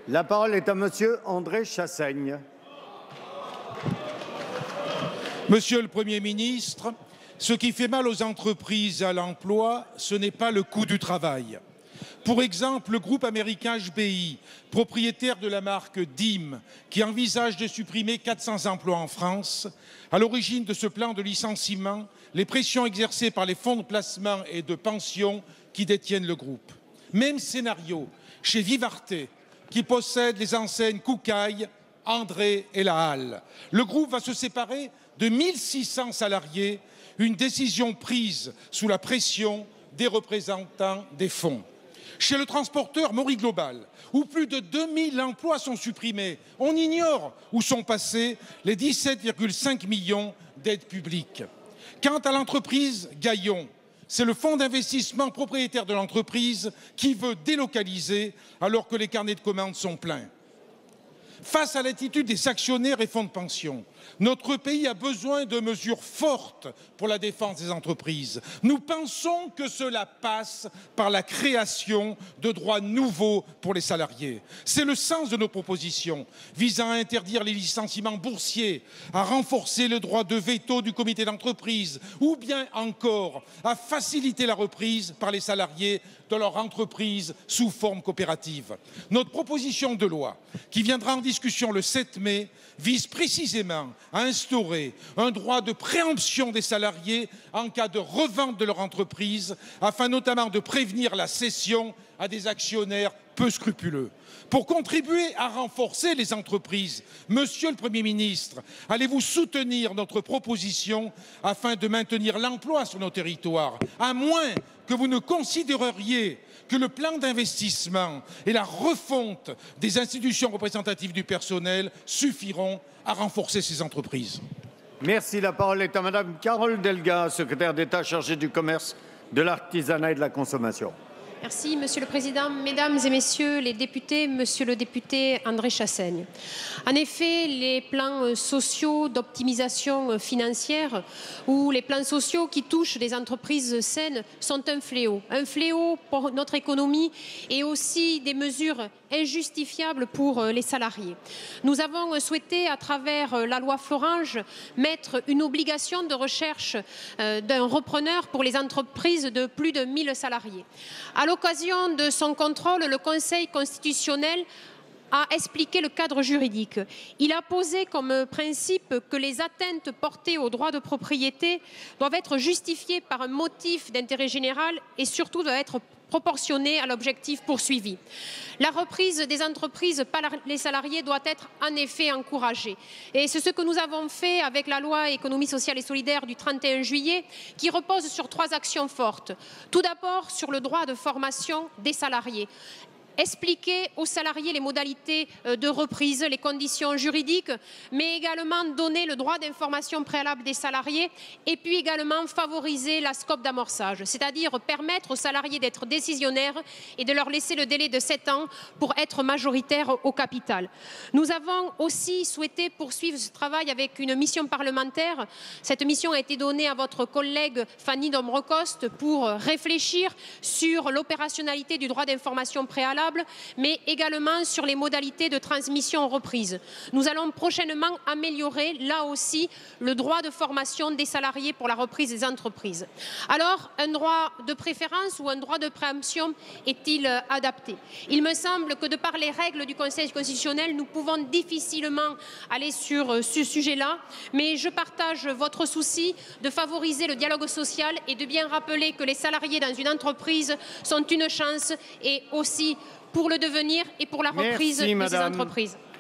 La parole est à Monsieur André Chassaigne. Monsieur le Premier ministre, ce qui fait mal aux entreprises et à l'emploi, ce n'est pas le coût du travail. Pour exemple, le groupe américain HBI, propriétaire de la marque DIM, qui envisage de supprimer 400 emplois en France, à l'origine de ce plan de licenciement, les pressions exercées par les fonds de placement et de pension qui détiennent le groupe. Même scénario chez Vivarte, qui possède les enseignes Koukaï, André et La Halle. Le groupe va se séparer de 1600 salariés, une décision prise sous la pression des représentants des fonds. Chez le transporteur Maury Global, où plus de 2000 emplois sont supprimés, on ignore où sont passés les 17,5 millions d'aides publiques. Quant à l'entreprise Gaillon, c'est le fonds d'investissement propriétaire de l'entreprise qui veut délocaliser alors que les carnets de commandes sont pleins. Face à l'attitude des actionnaires et fonds de pension, notre pays a besoin de mesures fortes pour la défense des entreprises. Nous pensons que cela passe par la création de droits nouveaux pour les salariés. C'est le sens de nos propositions visant à interdire les licenciements boursiers, à renforcer le droit de veto du comité d'entreprise ou bien encore à faciliter la reprise par les salariés de leur entreprise sous forme coopérative. Notre proposition de loi, qui viendra en discussion le 7 mai, vise précisément à instaurer un droit de préemption des salariés en cas de revente de leur entreprise, afin notamment de prévenir la cession à des actionnaires peu scrupuleux. Pour contribuer à renforcer les entreprises, Monsieur le Premier ministre, allez-vous soutenir notre proposition afin de maintenir l'emploi sur nos territoires, à moins que vous ne considéreriez que le plan d'investissement et la refonte des institutions représentatives du personnel suffiront à renforcer ces entreprises? Merci. La parole est à Madame Carole Delga, secrétaire d'État chargée du commerce, de l'artisanat et de la consommation. Merci, Monsieur le Président. Mesdames et Messieurs les députés, Monsieur le député André Chassaigne. En effet, les plans sociaux d'optimisation financière ou les plans sociaux qui touchent les entreprises saines sont un fléau pour notre économie et aussi des mesures injustifiables pour les salariés. Nous avons souhaité, à travers la loi Florange, mettre une obligation de recherche d'un repreneur pour les entreprises de plus de 1000 salariés. À l'occasion de son contrôle, le Conseil constitutionnel a expliqué le cadre juridique. Il a posé comme principe que les atteintes portées au droit de propriété doivent être justifiées par un motif d'intérêt général et surtout doivent être proportionnées à l'objectif poursuivi. La reprise des entreprises par les salariés doit être en effet encouragée. Et c'est ce que nous avons fait avec la loi économie sociale et solidaire du 31 juillet qui repose sur 3 actions fortes. Tout d'abord sur le droit de formation des salariés. Expliquer aux salariés les modalités de reprise, les conditions juridiques, mais également donner le droit d'information préalable des salariés et puis également favoriser la scope d'amorçage, c'est-à-dire permettre aux salariés d'être décisionnaires et de leur laisser le délai de 7 ans pour être majoritaires au capital. Nous avons aussi souhaité poursuivre ce travail avec une mission parlementaire. Cette mission a été donnée à votre collègue Fanny Dombrecoste pour réfléchir sur l'opérationnalité du droit d'information préalable, mais également sur les modalités de transmission reprise. Nous allons prochainement améliorer, là aussi, le droit de formation des salariés pour la reprise des entreprises. Alors, un droit de préférence ou un droit de préemption est-il adapté? Il me semble que de par les règles du Conseil constitutionnel, nous pouvons difficilement aller sur ce sujet-là, mais je partage votre souci de favoriser le dialogue social et de bien rappeler que les salariés dans une entreprise sont une chance et aussi pour le devenir et pour la reprise de ces entreprises.